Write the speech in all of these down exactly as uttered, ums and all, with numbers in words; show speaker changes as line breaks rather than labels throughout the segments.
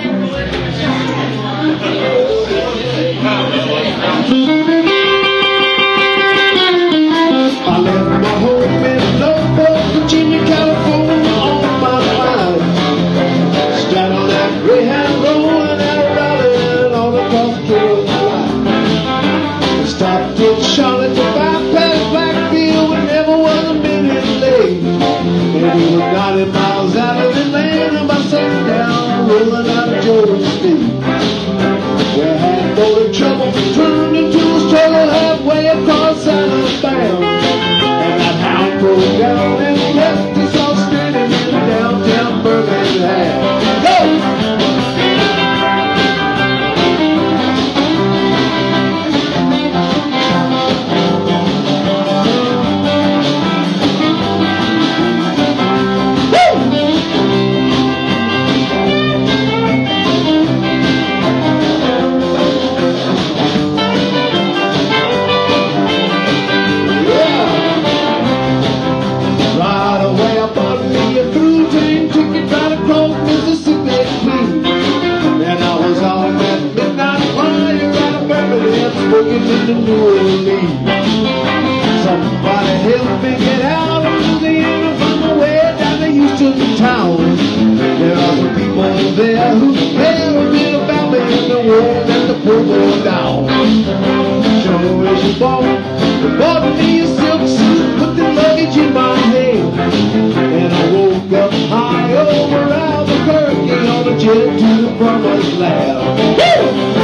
I left my home in Norfolk, Virginia, California on my mind. Straddled that Greyhound Road and out Raleigh and all across the line. Stopped at Charlotte to bypass Blackfield, but never was a minute late. And we were ninety miles out of Atlanta by sundown, rolling out of Georgia State. We had more trouble, turned into a struggle halfway across Alabama. And that hound broke down and left us all stranded in downtown Birmingham. Go! To New Orleans. Somebody help me get out of Louisiana from the way down to Houston town. There are some people there who care a bit about me in the world and the poor boy down. Sure as you bought, you bought me a silk suit, put the luggage in my hand, and I woke up high over Albuquerque on a jet to the promised land. Woo!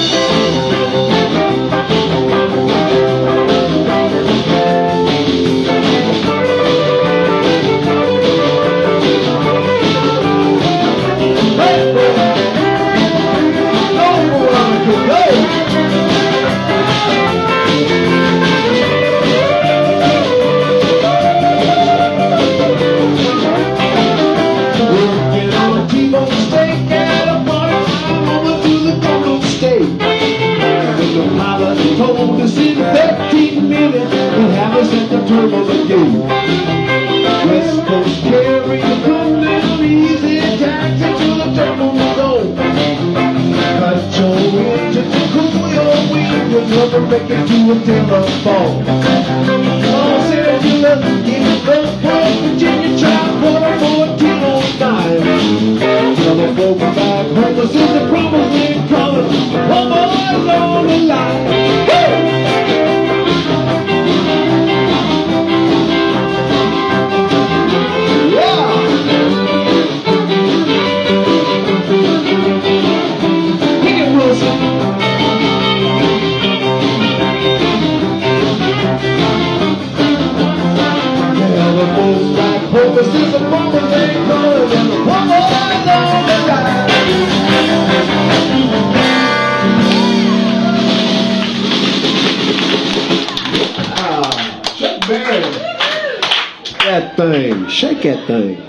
Told us in thirteen minutes we have us at the terminal gate. West Coast carry the come down easy, taxi to the terminal door. Cut your engine to cool your wheels, you'll never make it to a telephone. Los Angeles, in Norfolk, Virginia, Tri-Quarter, fourteen oh nine. Some folks back home, this is the promised land calling, one boy's on the line. This is a promise they call it, and the one boy's on the line. Ah, Chuck Berry. That thing, shake that thing.